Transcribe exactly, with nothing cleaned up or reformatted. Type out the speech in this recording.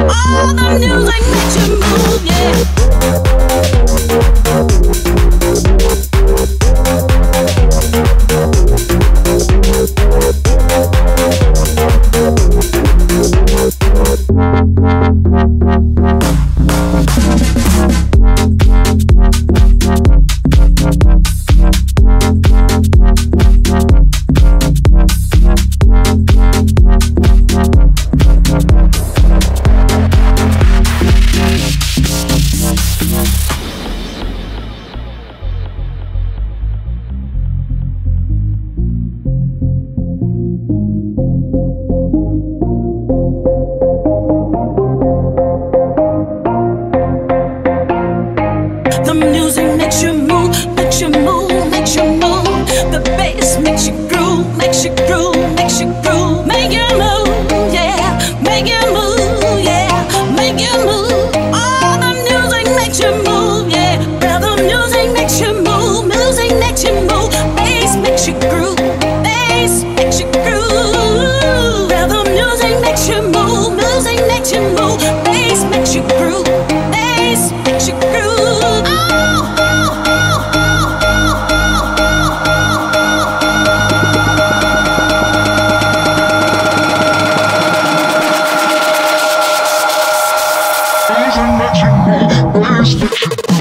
All the music makes you move, yeah. The music makes you move, makes you move, makes you move. The bass makes you groove, makes you groove, makes you groove. Make you move, yeah, make you move, yeah, make you move. All the music makes you move, yeah. The music makes you move, music makes you move. Bass makes you groove, bass makes you groove. The music makes you move, music makes you move. Bass makes you groove, bass makes you groove. Music makes you move, bass makes you